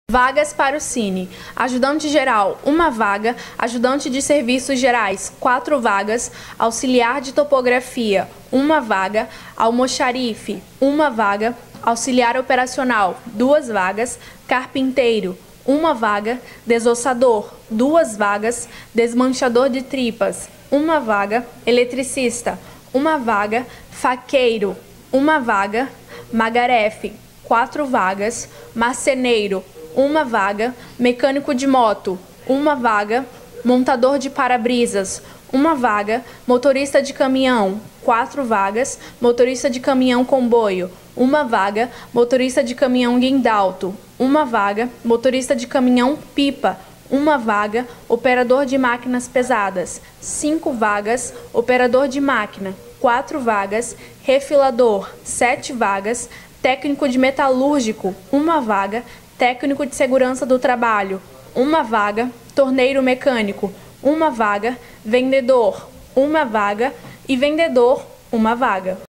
Vagas para o Cine. Ajudante geral, 1 vaga. Ajudante de serviços gerais, 4 vagas. Auxiliar de topografia, 1 vaga. Almoxarife, 1 vaga. Auxiliar operacional, 2 vagas. Carpinteiro, 1 vaga. Desossador, 2 vagas. Desmanchador de tripas, 1 vaga. Eletricista, 1 vaga. Faqueiro, 1 vaga. Magarefe, 4 vagas. Marceneiro, 1 vaga. Mecânico de moto, 1 vaga. Montador de para-brisas, 1 vaga. Motorista de caminhão, 4 vagas. Motorista de caminhão comboio, 1 vaga. Motorista de caminhão guindalto, 1 vaga. Motorista de caminhão pipa, 1 vaga. Operador de máquinas pesadas, 5 vagas. Operador de máquina, 4 vagas. Refilador, 7 vagas. Técnico de metalúrgico, 1 vaga. Técnico de segurança do trabalho, 1 vaga. Torneiro mecânico, 1 vaga. Vendedor, 1 vaga. E vendedor, 1 vaga.